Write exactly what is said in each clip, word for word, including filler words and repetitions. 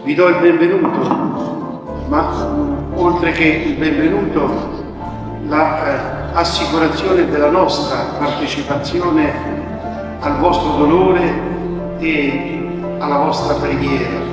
vi do il benvenuto, ma oltre che il benvenuto, l'assicurazione la, eh, della nostra partecipazione al vostro dolore e alla vostra preghiera.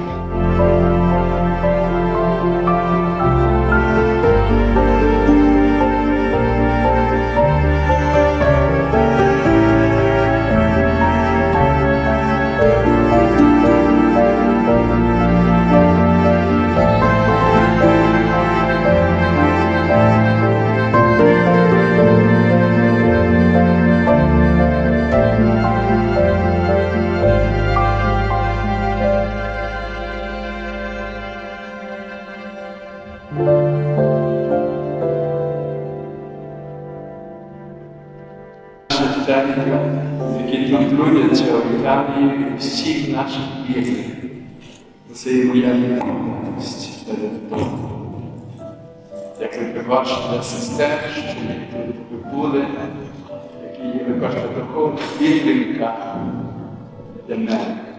Perché tutti noi siamo abitati всі наші віки. Це і моя відповідальність перед Богом. Як ви бачите для сестер, що ви були, які є, ви кажете, духовна підтримка для мене.